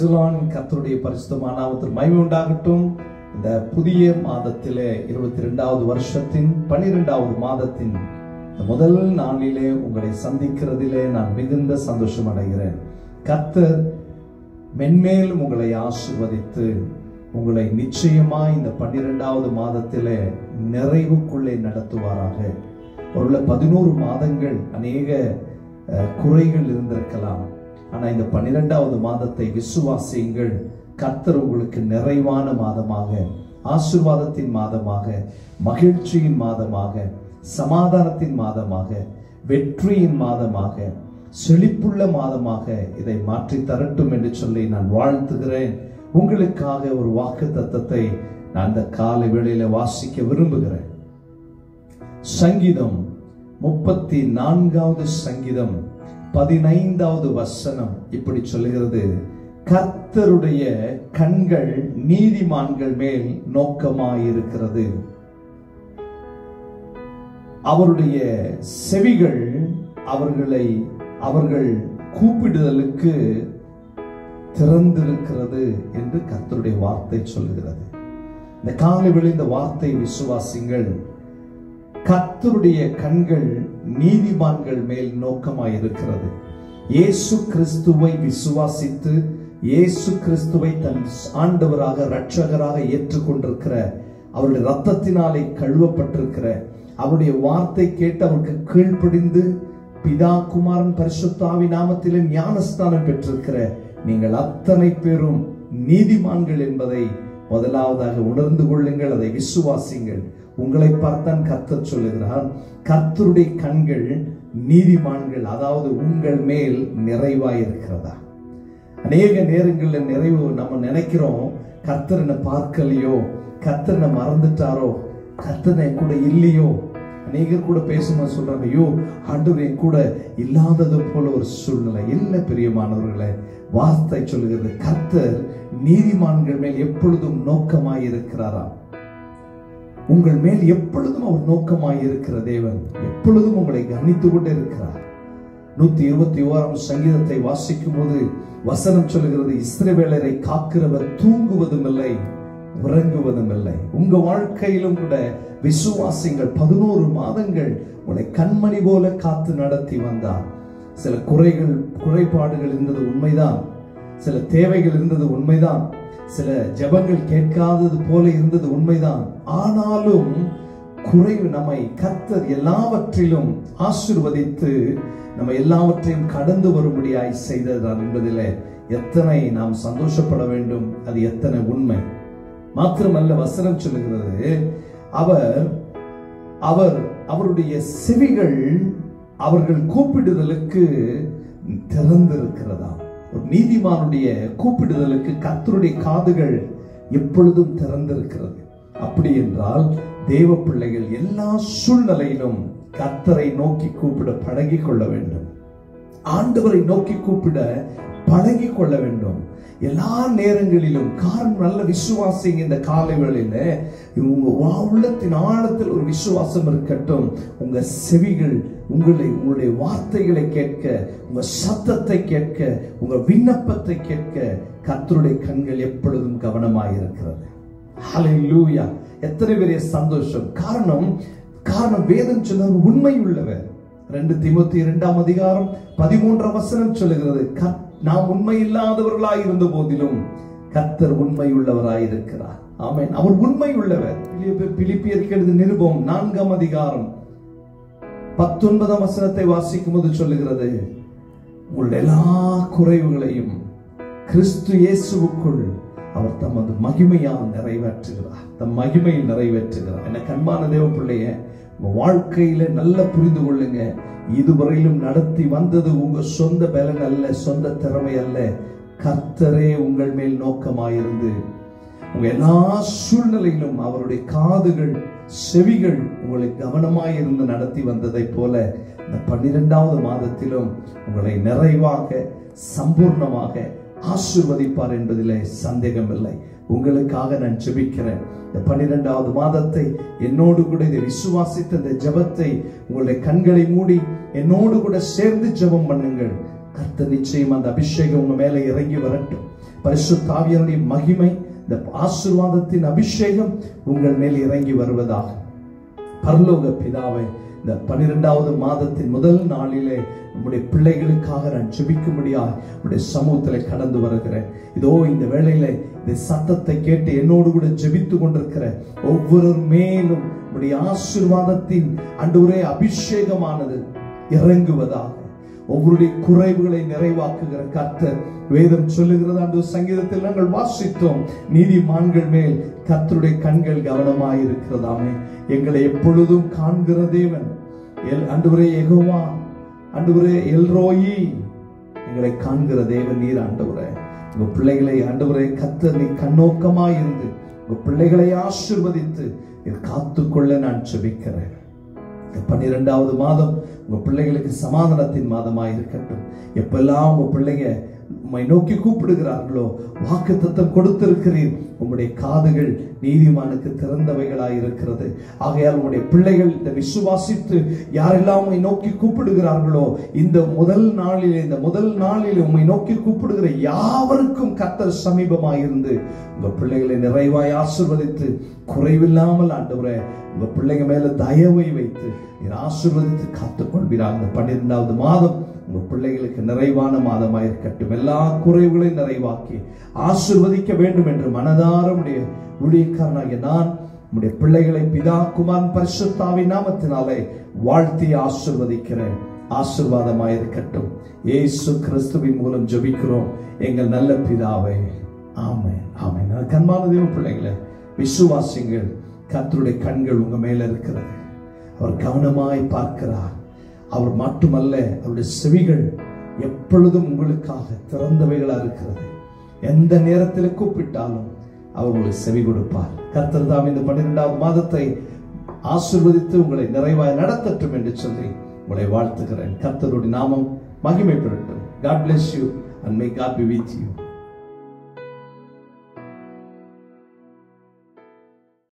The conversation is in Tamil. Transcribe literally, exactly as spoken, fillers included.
Praise the Lord. கர்த்தருடைய பரிசுத்தமான நாமத்திற்கு மகிமை உண்டாகட்டும். இந்த புதிய மாதத்திலே இருபத்தி இரண்டாவது வருஷத்தின் பன்னிரெண்டாவது மாதத்தின் முதல் நாளிலே உங்களை சந்திக்கிறதிலே நான் மிகுந்த சந்தோஷம் அடைகிறேன். கர்த்தர் மென்மேலும் உங்களை ஆசீர்வதித்து உங்களை நிச்சயமாய் இந்த பன்னிரெண்டாவது மாதத்திலே நிறைவுக்குள்ளே நடத்துவாராக. ஒரு பதினோரு மாதங்கள் அநேக குறைகள் இருந்திருக்கலாம். ஆனா இந்த பன்னிரெண்டாவது மாதத்தை விசுவாசியுங்கள். கர்த்தர் உங்களுக்கு நிறைவான மாதமாக, ஆசீர்வாதத்தின் மாதமாக, மகிழ்ச்சியின் மாதமாக, சமாதானத்தின் மாதமாக, வெற்றியின் மாதமாக, செழிப்புள்ள மாதமாக இதை மாற்றி தரட்டும் என்று சொல்லி நான் வாழ்த்துகிறேன். உங்களுக்காக ஒரு வாக்கு தத்தத்தை நான் இந்த காலை வேளையில வாசிக்க விரும்புகிறேன். சங்கீதம் முப்பத்தி நான்காவது சங்கீதம் பதினைந்தாவது வசனம் இப்படி சொல்லுகிறது: கர்த்தருடைய கண்கள் நீதிமான்கள் மேல் நோக்கமாயிருக்கிறது, அவருடைய செவிகள் அவர்களை அவர்கள் கூப்பிடுதலுக்கு திறந்திருக்கிறது என்று கர்த்தருடைய வார்த்தை சொல்லுகிறது. இந்த காலையில் இந்த வார்த்தை விசுவாசிங்கள். கர்த்தருடைய கண்கள் நீதிமான்கள் மேல் நோக்கமாயிருக்கிறது. இயேசு கிறிஸ்துவை விசுவாசித்து இயேசு கிறிஸ்துவை தன் ஆண்டவராக இரட்சகராக ஏற்றுக்கொண்டிருக்கிற, அவருடைய இரத்தத்தினாலே கழுவப்பட்டிருக்கிற, அவருடைய வார்த்தை கேட்டு அவருக்கு கீழ்ப்படிந்து பிதா குமாரன் பரிசுத்தாவி நாமத்திலே ஞானஸ்தானம் பெற்றிருக்கிற நீங்கள் அத்தனை பேரும் நீதிமான்கள் என்பதை முதலாவதாக உணர்ந்து கொள்ளுங்கள். அதை விசுவாசிங்கள். உங்களை பார்த்தான் கர்த்தர் சொல்லுகிறார், கர்த்தருடைய கண்கள் நீதிமான்கள், அதாவது உங்கள் மேல் நிறைவாய் இருக்கிறதா. அநேக நேரங்களில் நிறைவு நம்ம நினைக்கிறோம், கர்த்தர் என்ன பார்க்கலையோ, கர்த்தர் என்ன மறந்துட்டாரோ, கர்த்தர் என் கூட இல்லையோ. அநேகர் கூட பேசும்போது சொல்றாங்க, ஐயோ ஆண்டவர் என் கூட இல்லாதது போல ஒரு சூழ்நிலை. இல்லை பிரியமானவர்களே, வார்த்தை சொல்லுகிறது கர்த்தர் நீதிமான்கள் மேல் எப்பொழுதும் நோக்கமாய் இருக்கிறாராம். உங்கள் மேல் எப்பொழுதும் அவர் நோக்கமாய் இருக்கிற தேவன் எப்பொழுதும் உங்களை கவனித்துக் கொண்டே இருக்கிறார். நூத்தி இருபத்தி ஓராம் சங்கீதத்தை வாசிக்கும் போது வசனம் சொல்லுகிறது, இஸ்ரவேலரை காக்கிறவர் தூங்குவதும் இல்லை உறங்குவதும் இல்லை. உங்க வாழ்க்கையிலும் கூட விசுவாசிங்கள். பதினோரு மாதங்கள் உங்களை கண்மணி போல காத்து நடத்தி வந்தார். சில குறைகள் குறைபாடுகள் இருந்தது உண்மைதான், சில தேவைகள் இருந்தது உண்மைதான், சில ஜெபங்கள் கேட்காதது போல இருந்தது உண்மைதான். ஆனாலும் குறைவு நம்மை கர்த்தர் எல்லாவற்றிலும் ஆசீர்வதித்து நம்ம எல்லாவற்றையும் கடந்து வரும்படியாய் செய்ததார் என்பதில் எத்தனை நாம் சந்தோஷப்பட வேண்டும். அது எத்தனை உண்மை. மாத்திரமல்ல, வசனம் சொல்லுகிறது, அவர் அவர் அவருடைய செவிகள் அவர்கள் கூப்பிடுதலுக்கு திறந்திருக்கிறதா. ஒரு நீதிமானுடைய கூப்பிடுதலுக்கு கர்த்தருடைய காதுகள் எப்பொழுதும் திறந்திருக்கிறது. அப்படி என்றால் தேவ பிள்ளைகள் எல்லா சூழ்நிலையிலும் கர்த்தரை நோக்கி கூப்பிட பழகி கொள்ள வேண்டும். ஆண்டவரை நோக்கி கூப்பிட பழகி கொள்ள வேண்டும் எல்லா நேரங்களிலும். காரணம், நல்ல விசுவாசிங்க. இந்த காலை வேளையில உங்க உள்ளத்தின் ஆழத்தில் ஒரு விசுவாசம் இருக்கட்டும். உங்க செவிகள் உங்களை உங்களுடைய வார்த்தைகளை கேட்க, உங்க சத்தத்தை கேட்க, உங்க விண்ணப்பத்தை கேட்க கர்த்தருடைய கண்கள் எப்பொழுதும் கவனமாயிருக்கிறது. ஹல்லேலூயா! எத்தனை பெரிய சந்தோஷம். காரணம் காரணம் வேதம் சொன்ன உண்மை உள்ளவர். ரெண்டு தீமோத்தேயு இரண்டாம் அதிகாரம் பதிமூன்றாம் வசனம் சொல்லுகிறது, நாம் உண்மை இல்லாதவர்களாய் இருந்த போதிலும் கர்த்தர் உண்மை உள்ளவராயிருக்கிறார். ஆமென். அவர் உண்மை உள்ளவர். பிலிப்பியருக்கு எழுதிய நிருபம் நான்காம் அதிகாரம் பத்தொன்பதாம் வசனத்தை வாசிக்கும் போது சொல்லுகிறது, உங்களுடைய எல்லா குறைவுகளையும் கிறிஸ்து இயேசுவுக்குள் அவர் தமது மகிமையால் நிறைவேற்றுகிறார். தம் மகிமையில் நிறைவேற்றுகிறார். என்ன கண்பான தேவ பிள்ளைய, வாழ்க்கையில நல்லா புரிந்து கொள்ளுங்க. இதுவரையிலும் நடத்தி வந்தது உங்க சொந்த பலன் அல்ல, சொந்த திறமை அல்ல. கர்த்தரே உங்கள் மேல் நோக்கமாயிருந்து உங்க எல்லா சூழ்நிலையிலும் அவருடைய காதுகள் செவிகள் உங்களை கவனமாயிருந்து நடத்தி வந்ததை போல இந்த பன்னிரெண்டாவது மாதத்திலும் உங்களை நிறைவாக சம்பூர்ணமாக ஆசீர்வதிப்பார் என்பதிலே சந்தேகம் இல்லை. உங்களுக்காக நான் ஜெபிக்கிறேன். இந்த பன்னிரெண்டாவது மாதத்தை என்னோடு கூட இதை விசுவாசித்த இந்த ஜெபத்தை உங்களுடைய கண்களை மூடி என்னோடு கூட சேர்ந்து ஜெபம் பண்ணுங்கள். கர்த்தர் நிச்சயம் அந்த அபிஷேகம் உங்க மேல இறங்கி வரட்டும். பரிசுத்த ஆவியானவருடைய மகிமை, இந்த ஆசீர்வாதத்தின் அபிஷேகம் உங்கள் மேல் இறங்கி வருவதாக. பரலோக பிதாவே, இந்த பன்னிரெண்டாவது மாதத்தின் முதல் நாளிலே உங்களுடைய பிள்ளைகளுக்காக நான் ஜெபிக்கும்படியாக உங்களுடைய சமூகத்திலே கடந்து வருகிறேன். இதோ இந்த வேளையில இந்த சத்தத்தை கேட்டு என்னோடு கூட ஜெபித்து கொண்டிருக்கிற ஒவ்வொரு மேலும் உங்களுடைய ஆசீர்வாதத்தின் ஆண்டவரே அபிஷேகமானது இறங்குவதாக. ஒவ்வொருடைய குறைவுகளை நிறைவாக்குகிற கர்த்தர். வேதம் சொல்லுகிறது, அந்த சங்கீதத்தில் நாங்கள் வாசித்தோம், நீதிமான்கள் மேல் கர்த்தருடைய கண்கள் கவனமாய் இருக்கிறதாமே. எங்களை எப்பொழுதும் காண்கிற தேவன் ஆண்டவரே யெகோவா, ஆண்டவரே எல்ரோயி, எங்களை காண்கிற தேவன் நீர் ஆண்டவரே. உங்க பிள்ளைகளை ஆண்டவரே கர்த்தர் நீ கண்ணோக்கமாய் இருந்து உங்க பிள்ளைகளை ஆசீர்வதித்து காத்துக்கொள்ள நான் ஜெபிக்கிறேன். பன்னிரெண்டாவது மாதம் உங்க பிள்ளைகளுக்கு சமாதானத்தின் மாதமாக இருக்கட்டும். எப்பெல்லாம் உங்க பிள்ளைங்க உம்மை நோக்கி கூப்பிடுகிறார்களோ வாக்குத்தத்தம் கொடுத்திருக்கிறீர். உம்முடைய காதுகள் நீதிமானுக்கு திறந்தவைகளாய் இருக்கிறது. ஆகையால் உம்முடைய பிள்ளைகள் இதை விசுவாசித்து யாரெல்லாம் உம்மை நோக்கி கூப்பிடுகிறார்களோ இந்த முதல் நாளிலே இந்த முதல் நாளிலே உம்மை நோக்கி கூப்பிடுகிற யாவருக்கும் கர்த்தர் சமீபமாயிருந்து உங்க பிள்ளைகளை நிறைவாய் ஆசீர்வதித்து குறைவில்லாமல் ஆண்டவரே உங்க பிள்ளைங்க மேல தயவை வைத்து நீர் ஆசீர்வதித்து காத்துக்கொள்வீராக. இந்த பன்னிரெண்டாவது மாதம் உங்க பிள்ளைகளுக்கு நிறைவான மாதமாக இருக்கட்டும். எல்லா குறைவுகளையும் நிறைவாக்கி ஆசீர்வதிக்க வேண்டும் என்று மனதார உடைய ஊழியக்காரனாகிய நான் உடைய பிள்ளைகளை பிதா குமாரன் பரிசுத்த ஆவியின் நாமத்தினாலே வாழ்த்தி ஆசீர்வதிக்கிறேன். ஆசீர்வாதமாக இருக்கட்டும். இயேசு கிறிஸ்துவின் மூலம் ஜெபிக்கிறோம் எங்கள் நல்ல பிதாவே, ஆமென், ஆமென். கண்மான தேவ பிள்ளைகளை விசுவாசிங்கள். கர்த்தருடைய கண்கள் உங்க மேல இருக்கிறது. அவர் கவனமாய் பார்க்கிறார். அவர் மட்டுமல்ல, அவருடைய செவிகள் எப்பொழுதும் உங்களுக்காக திறந்தவைகளா இருக்கிறது. எந்த நேரத்தில் கூப்பிட்டாலும் அவர் உங்களுக்கு செவி கொடுப்பார். கர்த்தர் தாம் இந்த பன்னிரெண்டாவது மாதத்தை ஆசீர்வதித்து உங்களை நிறைவாய் நடத்தட்டும் என்று சொல்லி உங்களை வாழ்த்துகிறேன். கர்த்தருடைய நாமம் மகிமை பெறட்டும். God bless you and may God be with you.